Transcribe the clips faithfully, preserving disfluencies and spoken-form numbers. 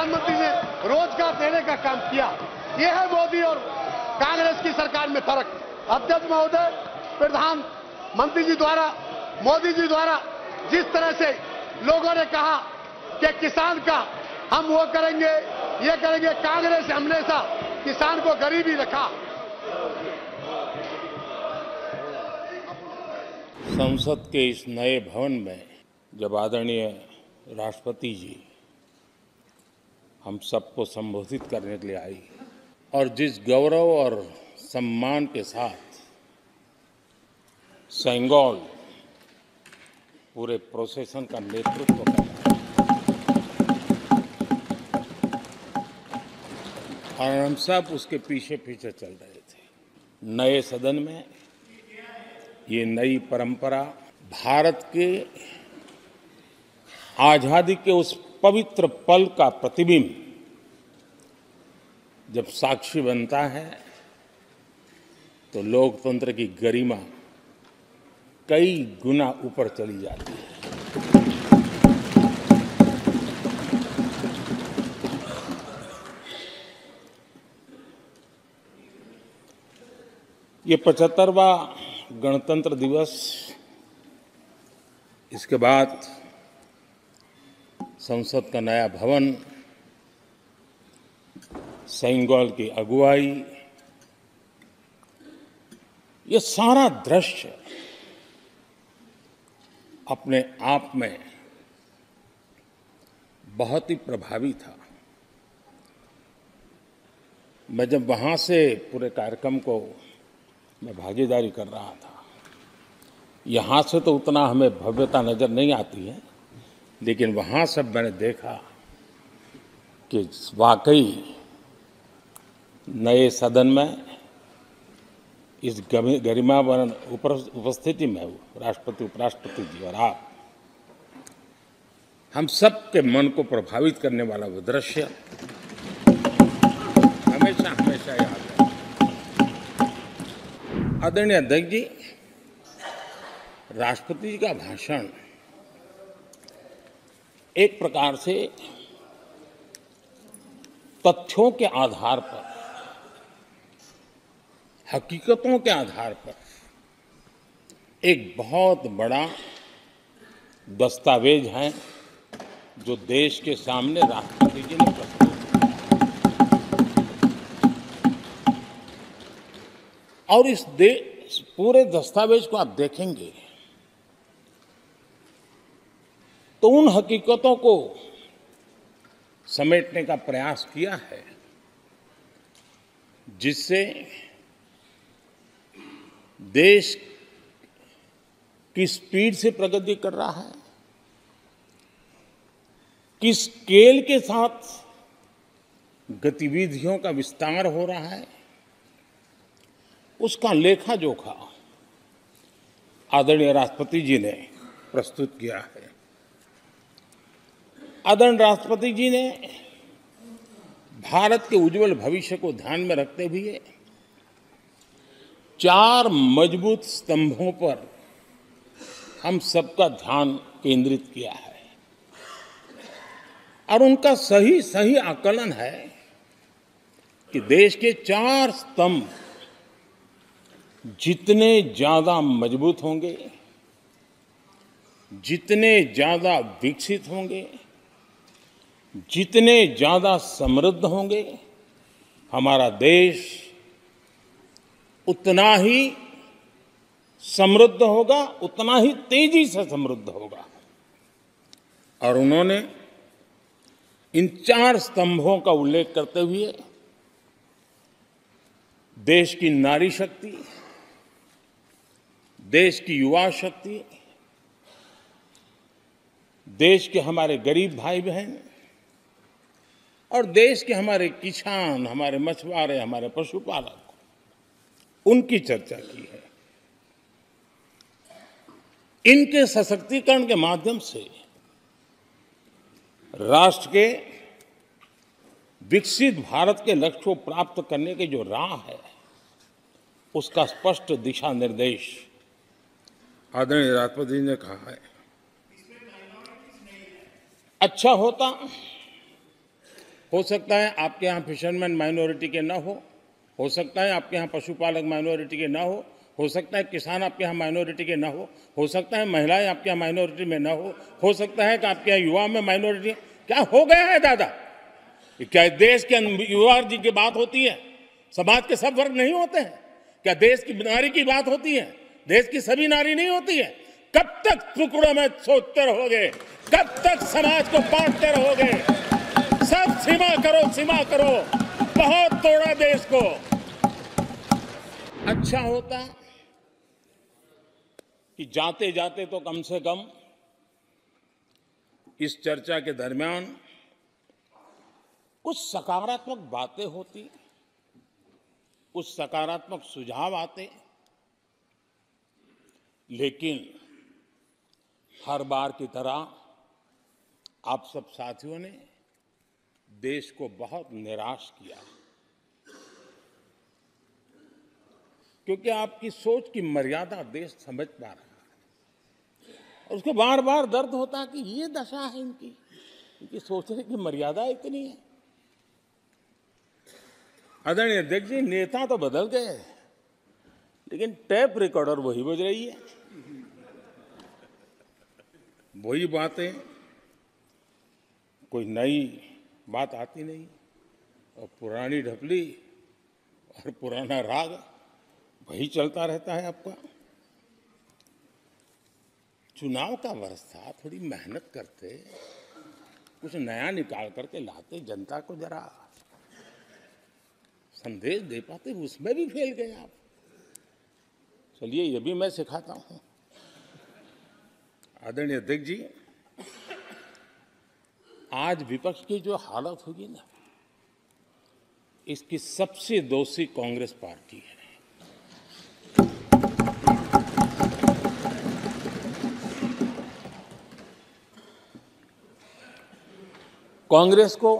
प्रधानमंत्री ने रोजगार देने का काम किया। यह है मोदी और कांग्रेस की सरकार में फर्क। अध्यक्ष महोदय, प्रधानमंत्री जी द्वारा, मोदी जी द्वारा जिस तरह से लोगों ने कहा कि किसान का हम वो करेंगे, ये करेंगे, कांग्रेस हमेशा किसान को गरीबी रखा। संसद के इस नए भवन में जब आदरणीय राष्ट्रपति जी हम सबको संबोधित करने के लिए आई और जिस गौरव और सम्मान के साथ सेंगोल पूरे प्रोसेसन का नेतृत्व कर रहा है और हम सब उसके पीछे पीछे चल रहे थे। नए सदन में ये नई परंपरा भारत के आजादी के उस पवित्र पल का प्रतिबिंब जब साक्षी बनता है तो लोकतंत्र की गरिमा कई गुना ऊपर चली जाती है। ये पचहत्तरवां गणतंत्र दिवस, इसके बाद संसद का नया भवन, सेंगोल की अगुवाई, ये सारा दृश्य अपने आप में बहुत ही प्रभावी था। मैं जब वहां से पूरे कार्यक्रम को मैं भागीदारी कर रहा था, यहाँ से तो उतना हमें भव्यता नजर नहीं आती है, लेकिन वहाँ सब मैंने देखा कि वाकई नए सदन में इस गरिमावान उपस्थिति में राष्ट्रपति, उपराष्ट्रपति जी और आप, हम सब के मन को प्रभावित करने वाला वो दृश्य हमेशा हमेशा याद है। आदरणीय अध्यक्ष जी, राष्ट्रपति जी का भाषण एक प्रकार से तथ्यों के आधार पर, हकीकतों के आधार पर एक बहुत बड़ा दस्तावेज है जो देश के सामने राष्ट्रपति जी ने प्रस्तुत किया। और इस देश पूरे दस्तावेज को आप देखेंगे तो उन हकीकतों को समेटने का प्रयास किया है जिससे देश किस स्पीड से प्रगति कर रहा है, किस स्केल के साथ गतिविधियों का विस्तार हो रहा है, उसका लेखा जोखा आदरणीय राष्ट्रपति जी ने प्रस्तुत किया है। आदरणीय राष्ट्रपति जी ने भारत के उज्जवल भविष्य को ध्यान में रखते हुए चार मजबूत स्तंभों पर हम सबका ध्यान केंद्रित किया है और उनका सही सही आकलन है कि देश के चार स्तंभ जितने ज्यादा मजबूत होंगे, जितने ज्यादा विकसित होंगे, जितने ज्यादा समृद्ध होंगे, हमारा देश उतना ही समृद्ध होगा, उतना ही तेजी से समृद्ध होगा। और उन्होंने इन चार स्तंभों का उल्लेख करते हुए देश की नारी शक्ति, देश की युवा शक्ति, देश के हमारे गरीब भाई बहन और देश के हमारे किसान, हमारे मछुआरे, हमारे पशुपालक, उनकी चर्चा की है। इनके सशक्तिकरण के माध्यम से राष्ट्र के विकसित भारत के लक्ष्य को प्राप्त करने की जो राह है, उसका स्पष्ट दिशा निर्देश आदरणीय राष्ट्रपति जी ने कहा है। अच्छा होता हो सकता है आपके यहाँ फिशरमैन माइनॉरिटी के ना हो हो सकता है आपके यहाँ पशुपालक माइनॉरिटी के ना हो हो सकता है किसान आपके यहाँ माइनॉरिटी के ना हो हो सकता है महिलाएं आपके यहाँ माइनॉरिटी में ना हो हो सकता है कि आपके यहाँ युवा में माइनॉरिटी। क्या हो गया है दादा? क्या देश के युवा जी की बात होती है? समाज के सब वर्ग नहीं होते हैं क्या? देश की नारी की बात होती है? देश की सभी नारी नहीं होती है? कब तक टुकड़ों में सोचते रहोगे? कब तक समाज को बांटते रहोगे? सब सीमा करो, सीमा करो। बहुत तोड़ा देश को। अच्छा होता कि जाते जाते तो कम से कम इस चर्चा के दरमियान कुछ सकारात्मक बातें होती, कुछ सकारात्मक सुझाव आते, लेकिन हर बार की तरह आप सब साथियों ने देश को बहुत निराश किया, क्योंकि आपकी सोच की मर्यादा देश समझ पा रहा है और उसको बार बार दर्द होता है कि ये दशा है इनकी, इनकी सोचने की मर्यादा इतनी है। आदरणीय अध्यक्ष जी, नेता तो बदल गए लेकिन टेप रिकॉर्डर वही बज रही है, वही बातें, कोई नई बात आती नहीं और पुरानी ढपली और पुराना राग वही चलता रहता है आपका। चुनाव का वर्ष था, थोड़ी मेहनत करते, कुछ नया निकाल करके लाते, जनता को जरा संदेश दे पाते, उसमें भी फेल गए आप। चलिए ये भी मैं सिखाता हूं। आदरणीय अध्यक्ष जी, आज विपक्ष की जो हालत होगी ना, इसकी सबसे दोषी कांग्रेस पार्टी है। कांग्रेस को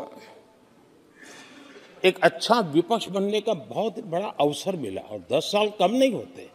एक अच्छा विपक्ष बनने का बहुत बड़ा अवसर मिला और दस साल कम नहीं होते,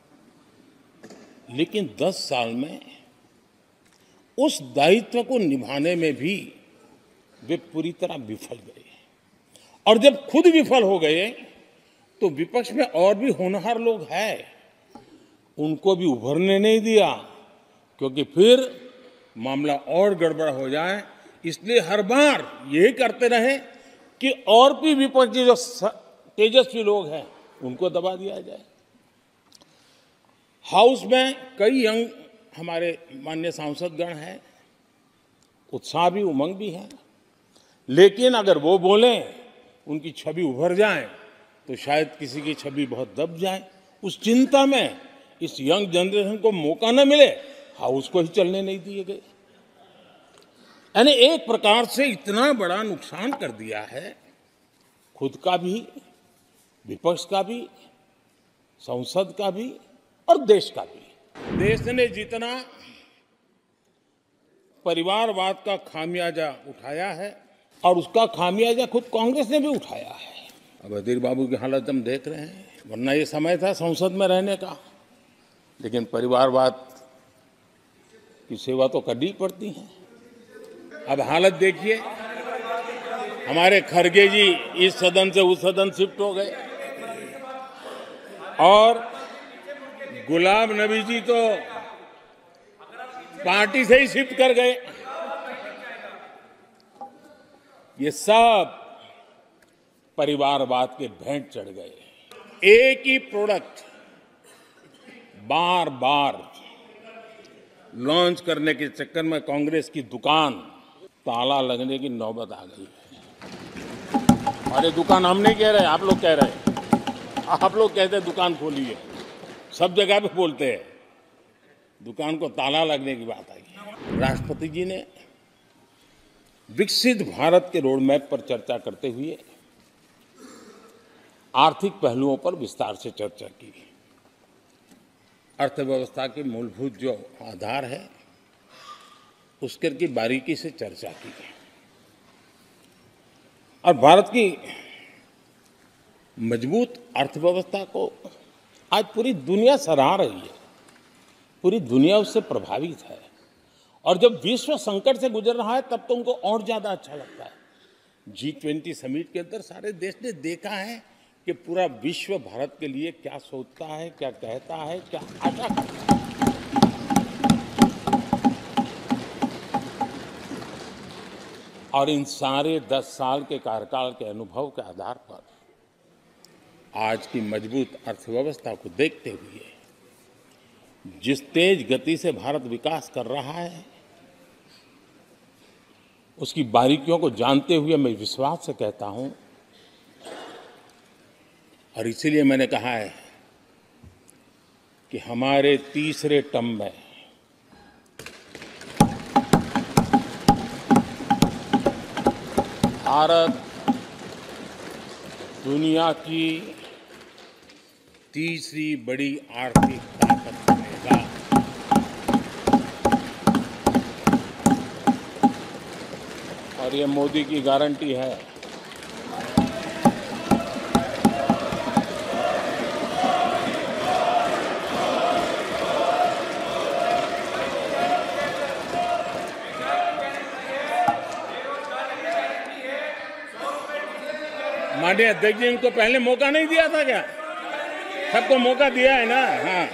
लेकिन दस साल में उस दायित्व को निभाने में भी वे पूरी तरह विफल गए और जब खुद विफल हो गए तो विपक्ष में और भी होनहार लोग हैं, उनको भी उभरने नहीं दिया, क्योंकि फिर मामला और गड़बड़ हो जाए। इसलिए हर बार यही करते रहे कि और भी विपक्षी जो तेजस्वी लोग हैं उनको दबा दिया जाए। हाउस में कई यंग हमारे माननीय सांसदगण हैं, उत्साह भी उमंग भी है, लेकिन अगर वो बोलें, उनकी छवि उभर जाए तो शायद किसी की छवि बहुत दब जाए। उस चिंता में इस यंग जनरेशन को मौका न मिले, हाउस को ही चलने नहीं दिए गए। यानी एक प्रकार से इतना बड़ा नुकसान कर दिया है, खुद का भी, विपक्ष का भी, संसद का भी और देश का भी। देश ने जितना परिवारवाद का खामियाजा उठाया है और उसका खामियाजा खुद कांग्रेस ने भी उठाया है। अब अधीर बाबू की हालत हम देख रहे हैं, वरना ये समय था संसद में रहने का, लेकिन परिवारवाद की सेवा तो करनी पड़ती है। अब हालत देखिए, हमारे खरगे जी इस सदन से उस सदन शिफ्ट हो गए और गुलाम नबी जी तो पार्टी से ही शिफ्ट कर गए। ये सब परिवारवाद के भेंट चढ़ गए। एक ही प्रोडक्ट बार बार लॉन्च करने के चक्कर में कांग्रेस की दुकान ताला लगने की नौबत आ गई है। अरे दुकान हम नहीं कह रहे, आप लोग कह रहे हैं। आप लोग कहते हैं दुकान खोलिए, सब जगह पे बोलते हैं, दुकान को ताला लगने की बात आई। राष्ट्रपति जी ने विकसित भारत के रोड मैप पर चर्चा करते हुए आर्थिक पहलुओं पर विस्तार से चर्चा की। अर्थव्यवस्था के मूलभूत जो आधार है उसके की बारीकी से चर्चा की और भारत की मजबूत अर्थव्यवस्था को आज पूरी दुनिया सराह रही है, पूरी दुनिया उससे प्रभावित है। और जब विश्व संकट से गुजर रहा है तब तो उनको और ज्यादा अच्छा लगता है जी ट्वेंटी समिट के अंदर सारे देश ने देखा है कि पूरा विश्व भारत के लिए क्या सोचता है, क्या कहता है, क्या आशा करता है। और इन सारे दस साल के कार्यकाल के अनुभव के आधार पर आज की मजबूत अर्थव्यवस्था को देखते हुए जिस तेज गति से भारत विकास कर रहा है, उसकी बारीकियों को जानते हुए मैं विश्वास से कहता हूं, और इसीलिए मैंने कहा है कि हमारे तीसरे टर्म में भारत दुनिया की तीसरी बड़ी आर्थिक ताकत बनेगा। और ये मोदी की गारंटी है। माननीय अध्यक्ष जी, इनको पहले मौका नहीं दिया था क्या? सबको मौका दिया है ना? हाँ,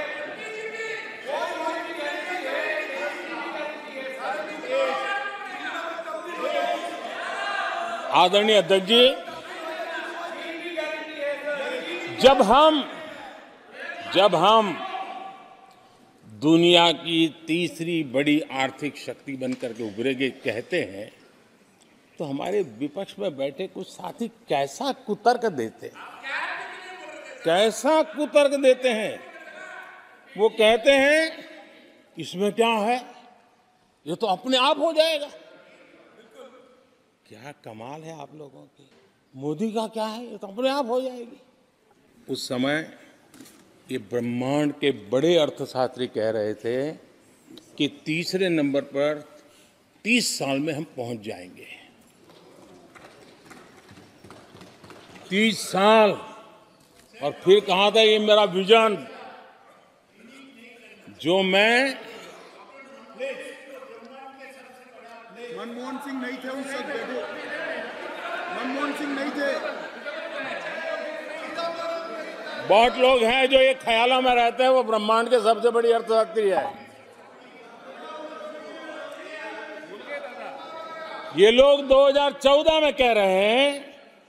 आदरणीय अध्यक्ष जी, जब हम जब हम दुनिया की तीसरी बड़ी आर्थिक शक्ति बनकर के उभरेंगे कहते हैं, तो हमारे विपक्ष में बैठे कुछ साथी कैसा कुतर्क देते हैं, कैसा कुतर्क देते हैं। वो कहते हैं इसमें क्या है, ये तो अपने आप हो जाएगा। क्या कमाल है आप लोगों की। मोदी का क्या है, ये तो अपने आप हो जाएगी। उस समय ये ब्रह्मांड के बड़े अर्थशास्त्री कह रहे थे कि तीसरे नंबर पर तीस साल में हम पहुंच जाएंगे। तीस साल। और फिर कहा था ये मेरा विजन, जो मैं मनमोहन सिंह नहीं थे उस वक्त, देखो मनमोहन सिंह नहीं थे। बहुत लोग हैं जो ये ख्यालों में रहते हैं वो ब्रह्मांड के सबसे बड़ी अर्थशास्त्री है। ये लोग दो हज़ार चौदह में कह रहे हैं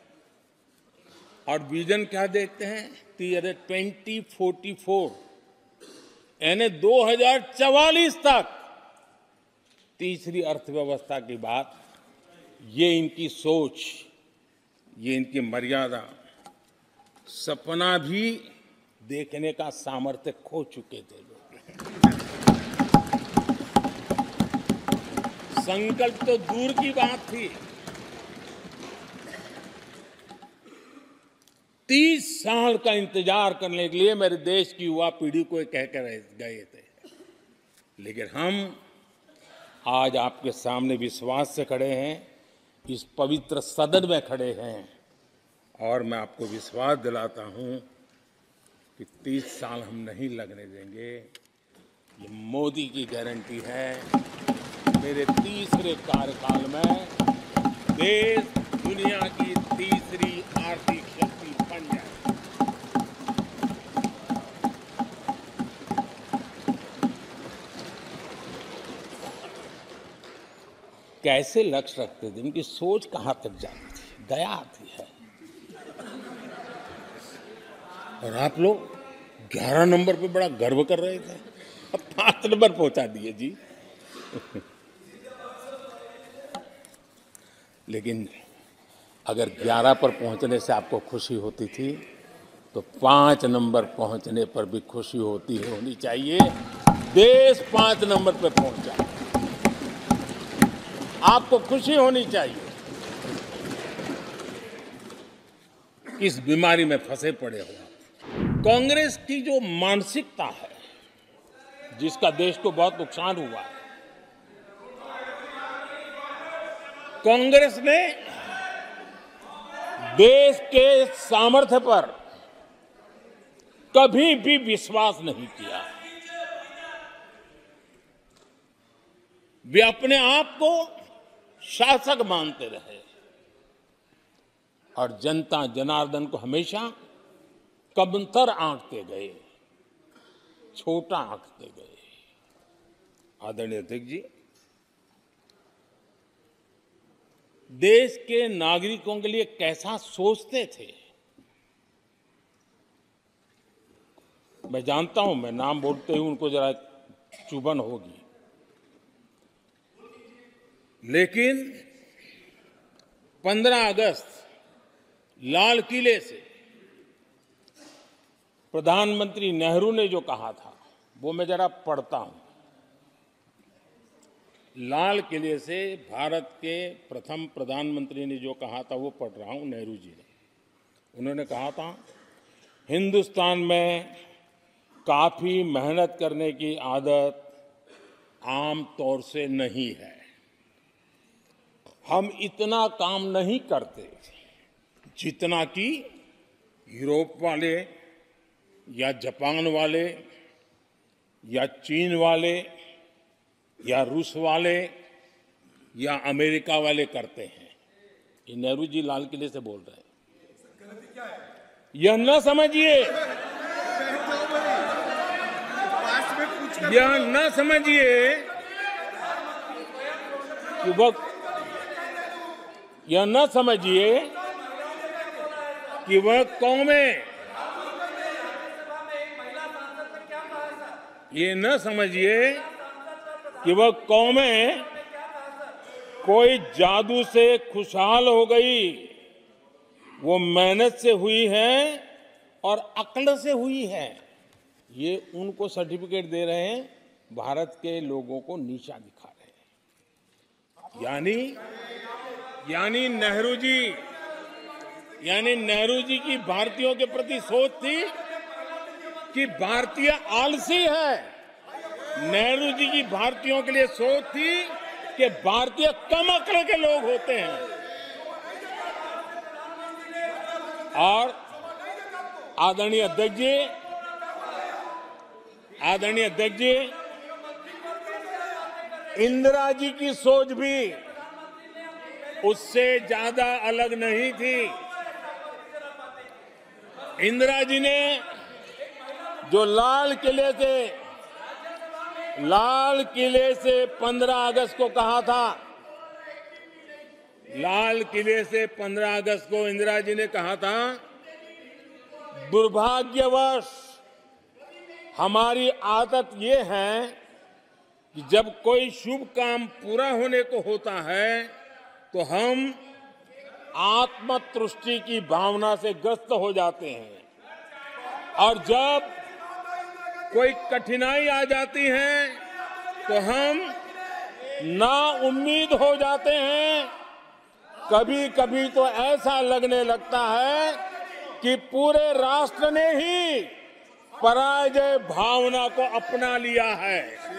और विजन क्या देखते हैं, ट्वेंटी फोर्टी फोर, यानी दो हज़ार चवालीस तक तीसरी अर्थव्यवस्था की बात। ये इनकी सोच, ये इनकी मर्यादा, सपना भी देखने का सामर्थ्य खो चुके थे लोग। संकल्प तो दूर की बात थी। तीस साल का इंतजार करने के लिए मेरे देश की युवा पीढ़ी को कह कर गए थे, लेकिन हम आज आपके सामने विश्वास से खड़े हैं, इस पवित्र सदन में खड़े हैं, और मैं आपको विश्वास दिलाता हूं कि तीस साल हम नहीं लगने देंगे। ये मोदी की गारंटी है। मेरे तीसरे कार्यकाल में देश दुनिया की तीसरी आर्थिक शक्ति बन जाए। कैसे लक्ष्य रखते थे, उनकी सोच कहां तक जाती थी, दया आती है। और आप लोग ग्यारह नंबर पे बड़ा गर्व कर रहे थे, अब पांच नंबर पहुंचा दिए जी। लेकिन अगर ग्यारह पर पहुंचने से आपको खुशी होती थी, तो पांच नंबर पहुंचने पर भी खुशी होती है होनी चाहिए। देश पांच नंबर पर पहुंचा, आपको खुशी होनी चाहिए। किस बीमारी में फंसे पड़े हो। कांग्रेस की जो मानसिकता है, जिसका देश को बहुत नुकसान हुआ है, कांग्रेस ने देश के सामर्थ्य पर कभी भी विश्वास नहीं किया। वे अपने आप को शासक मानते रहे, और जनता जनार्दन को हमेशा कमतर आंकते गए, छोटा आंकते गए। आदरणीय अध्यक्ष जी, देश के नागरिकों के लिए कैसा सोचते थे, मैं जानता हूं, मैं नाम बोलते ही उनको जरा चुभन होगी, लेकिन पंद्रह अगस्त लाल किले से प्रधानमंत्री नेहरू ने जो कहा था वो मैं जरा पढ़ता हूं। लाल किले से भारत के प्रथम प्रधानमंत्री ने जो कहा था वो पढ़ रहा हूं, नेहरू जी ने। उन्होंने कहा था, हिंदुस्तान में काफी मेहनत करने की आदत आम तौर से नहीं है। हम इतना काम नहीं करते जितना कि यूरोप वाले या जापान वाले या चीन वाले या रूस वाले या अमेरिका वाले करते हैं। ये नेहरू जी लाल किले से बोल रहे हैं। यह न समझिए, यह न समझिए कि वह यह न समझिए कि वह कौमें, ये न समझिए कि वह कौमें कोई जादू से खुशहाल हो गई। वो मेहनत से हुई है और अक्ल से हुई है। ये उनको सर्टिफिकेट दे रहे हैं, भारत के लोगों को नीचा दिखा रहे हैं। यानी यानी नेहरू जी यानी नेहरू जी की भारतीयों के प्रति सोच थी कि भारतीय आलसी है। नेहरू जी की भारतीयों के लिए सोच थी कि भारतीय कम अक्ल के लोग होते हैं। और आदरणीय अध्यक्ष जी आदरणीय अध्यक्ष जी इंदिरा जी की सोच भी उससे ज्यादा अलग नहीं थी। इंदिरा जी ने जो लाल किले से लाल किले से पंद्रह अगस्त को कहा था, लाल किले से पंद्रह अगस्त को इंदिरा जी ने कहा था, दुर्भाग्यवश हमारी आदत ये है कि जब कोई शुभ काम पूरा होने को होता है तो हम आत्मतुष्टि की भावना से ग्रस्त हो जाते हैं, और जब कोई कठिनाई आ जाती है तो हम ना उम्मीद हो जाते हैं। कभी कभी तो ऐसा लगने लगता है कि पूरे राष्ट्र ने ही पराजय भावना को अपना लिया है।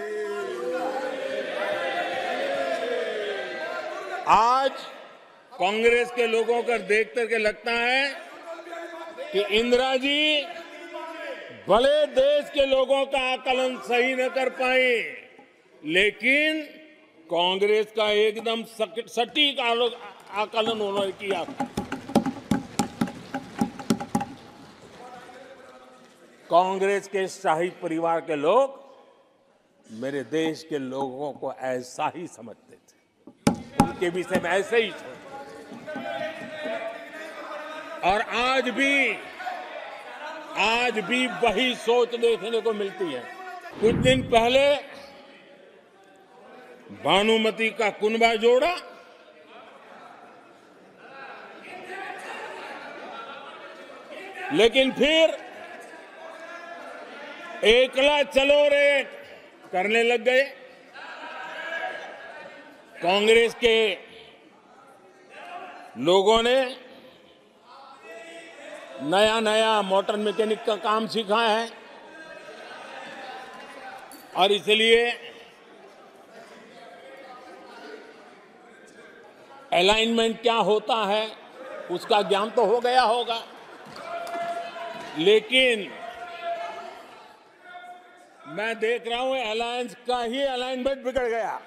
आज कांग्रेस के लोगों को देख करके लगता है कि इंदिरा जी भले देश के लोगों का आकलन सही न कर पाए, लेकिन कांग्रेस का एकदम सटीक आकलन उन्होंने किया। कांग्रेस के शाही परिवार के लोग मेरे देश के लोगों को ऐसा ही समझते थे, उनके विषय में ऐसे ही सोचते। और आज भी आज भी वही सोच देखने को मिलती है। कुछ दिन पहले भानुमति का कुनबा जोड़ा, लेकिन फिर एकला चलो रे करने लग गए। कांग्रेस के लोगों ने नया नया मोटर मैकेनिक का काम सीखा है, और इसलिए अलाइनमेंट क्या होता है उसका ज्ञान तो हो गया होगा, लेकिन मैं देख रहा हूं अलायंस का ही अलाइनमेंट बिगड़ गया।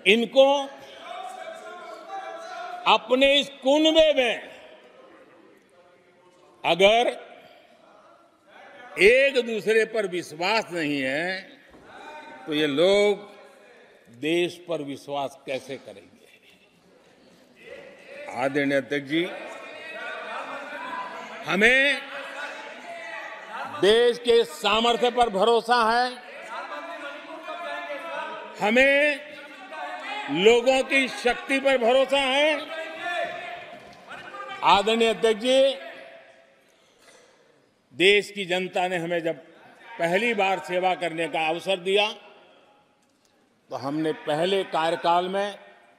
इनको अपने इस कुनबे में अगर एक दूसरे पर विश्वास नहीं है तो ये लोग देश पर विश्वास कैसे करेंगे? आदरणीय अध्यक्ष जी, हमें देश के सामर्थ्य पर भरोसा है, हमें लोगों की शक्ति पर भरोसा है। आदरणीय अध्यक्ष जी, देश की जनता ने हमें जब पहली बार सेवा करने का अवसर दिया तो हमने पहले कार्यकाल में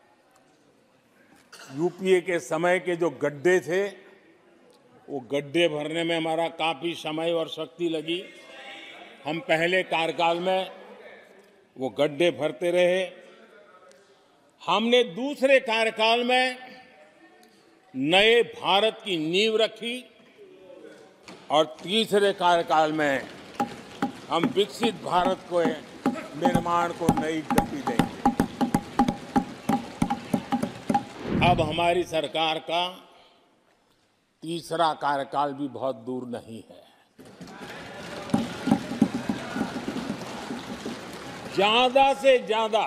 यूपीए के समय के जो गड्ढे थे वो गड्ढे भरने में हमारा काफी समय और शक्ति लगी। हम पहले कार्यकाल में वो गड्ढे भरते रहे। हमने दूसरे कार्यकाल में नए भारत की नींव रखी और तीसरे कार्यकाल में हम विकसित भारत को निर्माण को नई गति देंगे। अब हमारी सरकार का तीसरा कार्यकाल भी बहुत दूर नहीं है। ज्यादा से ज्यादा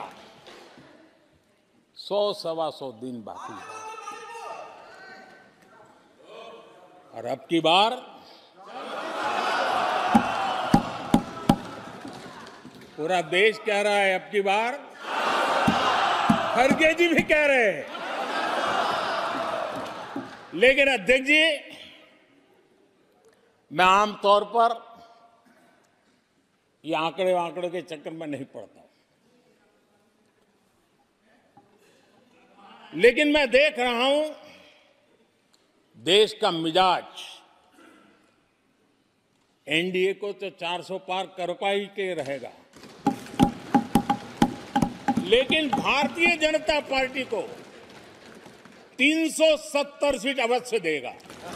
सौ सवा सौ दिन बाकी है और अब की बार पूरा देश कह रहा है, अब की बार खड़गे जी भी कह रहे हैं। लेकिन अध्यक्ष जी, मैं आमतौर पर ये आंकड़े आंकड़े के चक्कर में नहीं पड़ता, लेकिन मैं देख रहा हूं देश का मिजाज एनडीए को तो चार सौ पार कर पाई के रहेगा, लेकिन भारतीय जनता पार्टी को तीन सौ सत्तर सीट अवश्य देगा।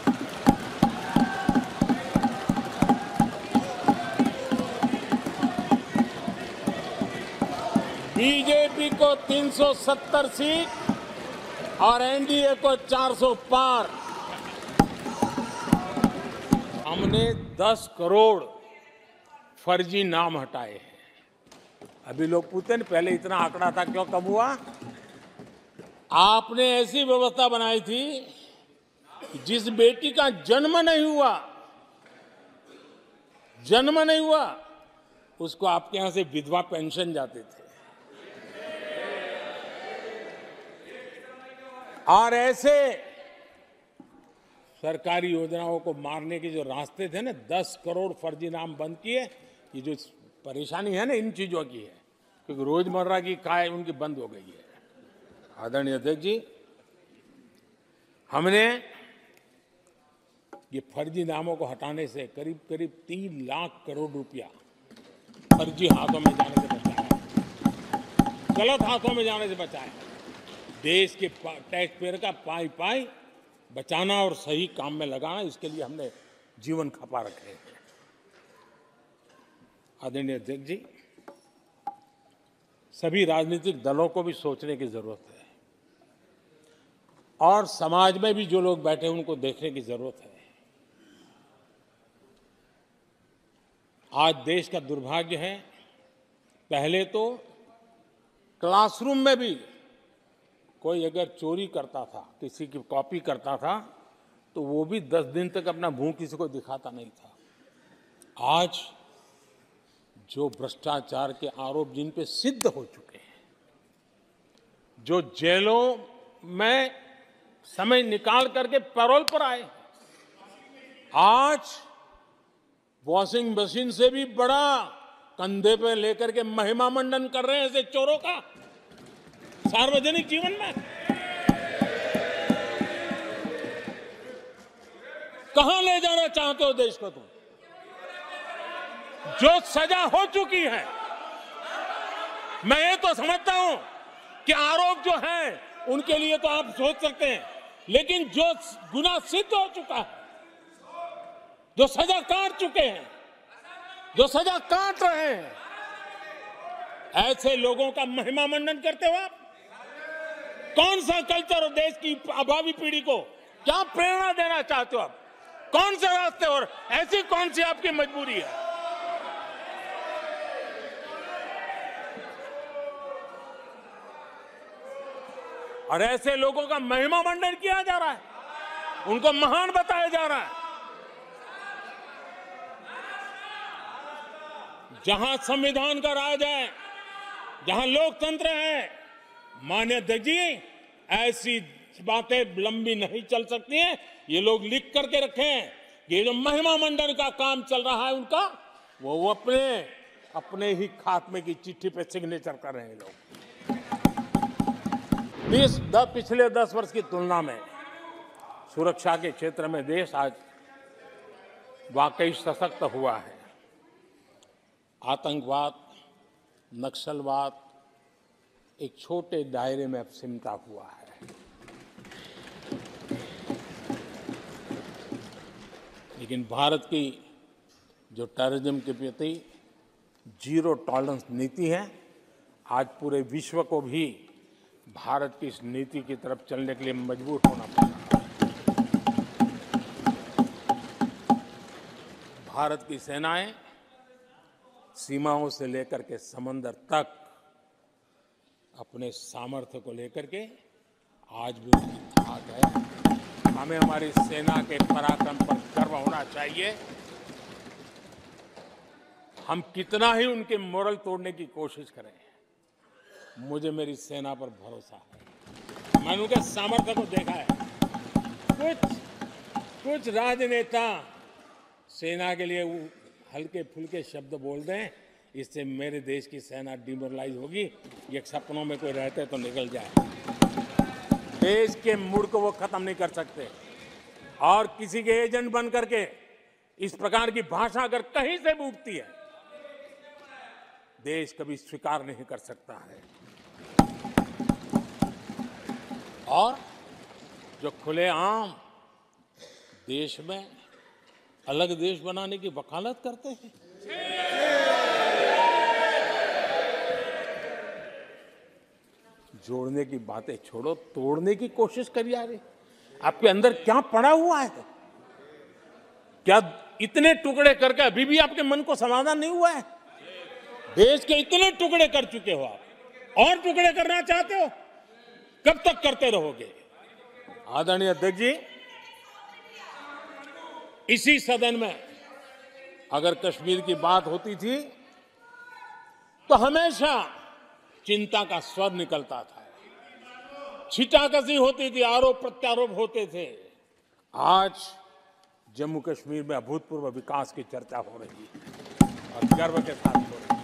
बीजेपी को तीन सौ सत्तर सीट और एनडीए को चार सौ पार। हमने दस करोड़ फर्जी नाम हटाए हैं। अभी लोग पूछते हैं पहले इतना आंकड़ा था, क्यों कम हुआ? आपने ऐसी व्यवस्था बनाई थी कि जिस बेटी का जन्म नहीं हुआ जन्म नहीं हुआ उसको आपके यहां से विधवा पेंशन जाते थे। और ऐसे सरकारी योजनाओं को मारने के जो रास्ते थे ना, दस करोड़ फर्जी नाम बंद किए। ये जो परेशानी है ना इन चीजों की है, क्योंकि रोजमर्रा की काय उनकी बंद हो गई है। आदरणीय अध्यक्ष जी, हमने ये फर्जी नामों को हटाने से करीब करीब तीन लाख करोड़ रुपया फर्जी हाथों में जाने से बचाया, गलत हाथों में जाने से बचाया। देश के टैक्स पेयर का पाई पाई बचाना और सही काम में लगाना, इसके लिए हमने जीवन खपा रखे हैं। आदरणीय अध्यक्ष जी, सभी राजनीतिक दलों को भी सोचने की जरूरत है और समाज में भी जो लोग बैठे हैं उनको देखने की जरूरत है। आज देश का दुर्भाग्य है, पहले तो क्लासरूम में भी कोई अगर चोरी करता था, किसी की कॉपी करता था, तो वो भी दस दिन तक अपना मुंह किसी को दिखाता नहीं था। आज जो भ्रष्टाचार के आरोप जिन पे सिद्ध हो चुके हैं, जो जेलों में समय निकाल करके पैरोल पर आए, आज वॉशिंग मशीन से भी बड़ा कंधे पे लेकर के महिमा मंडन कर रहे हैं ऐसे चोरों का सार्वजनिक जीवन में। कहां ले जाना चाहते हो देश को तुम? जो सजा हो चुकी है, मैं ये तो समझता हूं कि आरोप जो है उनके लिए तो आप सोच सकते हैं, लेकिन जो गुनाह सिद्ध हो चुका है, जो सजा काट चुके हैं, जो सजा काट रहे हैं, ऐसे लोगों का महिमा मंडन करते हो आप। कौन सा कल्चर और देश की भावी पीढ़ी को क्या प्रेरणा देना चाहते हो आप? कौन से रास्ते और ऐसी कौन सी आपकी मजबूरी है? और ऐसे लोगों का महिमा मंडन किया जा रहा है, उनको महान बताया जा रहा है। जहां संविधान का राज है, जहां लोकतंत्र है, माननीय अध्यक्ष जी, ऐसी बातें लंबी नहीं चल सकती हैं। ये लोग लिख करके रखें, ये जो महिमा मंडन का काम चल रहा है उनका, वो वो अपने अपने ही खात्मे की चिट्ठी पे सिग्नेचर कर रहे हैं लोग। बीस द, पिछले दस वर्ष की तुलना में सुरक्षा के क्षेत्र में देश आज वाकई सशक्त हुआ है। आतंकवाद, नक्सलवाद एक छोटे दायरे में अब सिमटा हुआ है। लेकिन भारत की जो टेररिज्म के प्रति जीरो टॉलरेंस नीति है, आज पूरे विश्व को भी भारत की इस नीति की तरफ चलने के लिए मजबूर होना पड़ा। भारत की सेनाएं सीमाओं से लेकर के समंदर तक अपने सामर्थ्य को लेकर के आज भी उनकी थाक है। हमें हमारी सेना के पराक्रम पर गर्व होना चाहिए। हम कितना ही उनके मोरल तोड़ने की कोशिश करें, मुझे मेरी सेना पर भरोसा है। मैंने उनके सामर्थ्य को देखा है। कुछ कुछ राजनेता सेना के लिए हल्के फुल्के शब्द बोल दें, इससे मेरे देश की सेना डिमोरलाइज होगी। ये सपनों में कोई रहते तो निकल जाए। देश के मूड को वो खत्म नहीं कर सकते। और किसी के एजेंट बन करके इस प्रकार की भाषा अगर कहीं से भी उठती है, देश कभी स्वीकार नहीं कर सकता है। और जो खुलेआम देश में अलग देश बनाने की वकालत करते हैं, जोड़ने की बातें छोड़ो, तोड़ने की कोशिश करिए। आ रही आपके अंदर क्या पड़ा हुआ है? क्या इतने टुकड़े करके अभी भी आपके मन को समाधान नहीं हुआ है? देश के इतने टुकड़े कर चुके हो आप, और टुकड़े करना चाहते हो? कब तक करते रहोगे? आदरणीय अध्यक्ष जी, इसी सदन में अगर कश्मीर की बात होती थी तो हमेशा चिंता का स्वर निकलता था, छिटाकशी होती थी, आरोप प्रत्यारोप होते थे। आज जम्मू कश्मीर में अभूतपूर्व विकास की चर्चा हो रही है और गर्व के साथ हो रही है।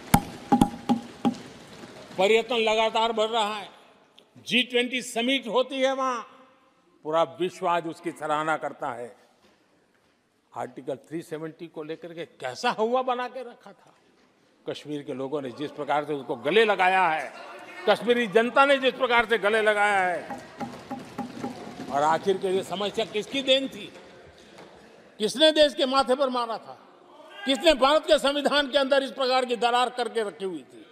पर्यटन लगातार बढ़ रहा है। जी ट्वेंटी समिट होती है वहां, पूरा विश्व आज उसकी सराहना करता है। आर्टिकल तीन सौ सत्तर को लेकर के कैसा हवा बना के रखा था। कश्मीर के लोगों ने जिस प्रकार से उसको गले लगाया है, कश्मीरी जनता ने जिस प्रकार से गले लगाया है, और आखिर के ये समस्या किसकी देन थी? किसने देश के माथे पर मारा था? किसने भारत के संविधान के अंदर इस प्रकार की दरार करके रखी हुई थी?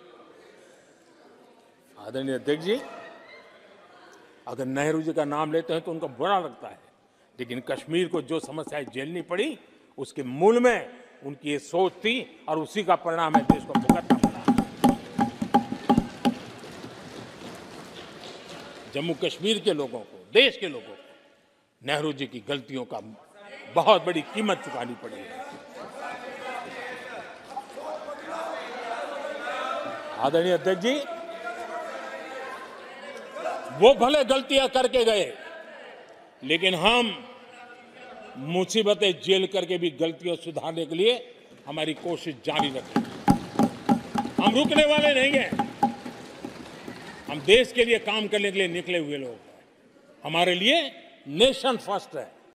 आदरणीय अध्यक्ष जी, अगर नेहरू जी का नाम लेते हैं तो उनको बुरा लगता है, लेकिन कश्मीर को जो समस्याएं झेलनी पड़ी उसके मूल में उनकी ये सोच थी और उसी का परिणाम है देश को भुगतना पड़ा। जम्मू कश्मीर के लोगों को, देश के लोगों को नेहरू जी की गलतियों का बहुत बड़ी कीमत चुकानी पड़ी है। आदरणीय अध्यक्ष जी, वो भले गलतियां करके गए, लेकिन हम मुसीबतें झेल करके भी गलतियों सुधारने के लिए हमारी कोशिश जारी रखें। हम रुकने वाले नहीं हैं। हम देश के लिए काम करने के लिए निकले हुए लोग हैं। हमारे लिए नेशन फर्स्ट है।